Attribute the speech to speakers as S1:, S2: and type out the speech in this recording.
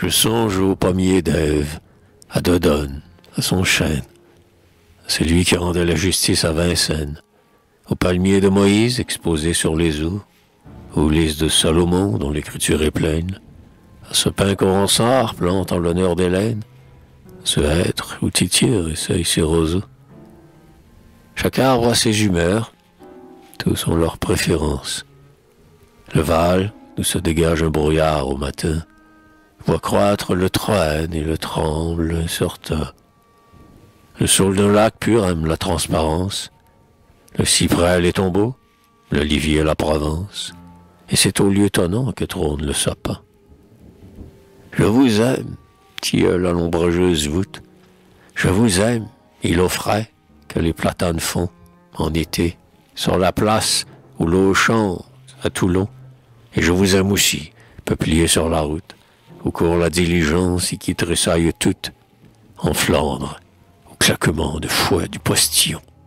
S1: Je songe au pommier d'Ève, à Dodone, à son chêne. C'est lui qui rendait la justice à Vincennes. Au palmier de Moïse exposé sur les eaux, aux lys de Salomon dont l'écriture est pleine, à ce pin qu'on ronsard plante en l'honneur d'Hélène, ce hêtre où Titire essaye ses roseaux. Chaque arbre a ses humeurs, tous ont leurs préférences. Le Val, d'où se dégage un brouillard au matin, voit croître le troène et le tremble incertain. Le saule d'un lac pur aime la transparence, le cyprès les tombeaux, l'olivier la Provence, et c'est au lieu tonnant que trône le sapin. Je vous aime, tilleul à l'ombreuse voûte, je vous aime, îlot frais que les platanes font en été, sur la place où l'eau chante à Toulon, et je vous aime aussi, peuplier sur la route, où court la diligence et qui tressaille toute, en Flandre, au claquement de fouet du postillon.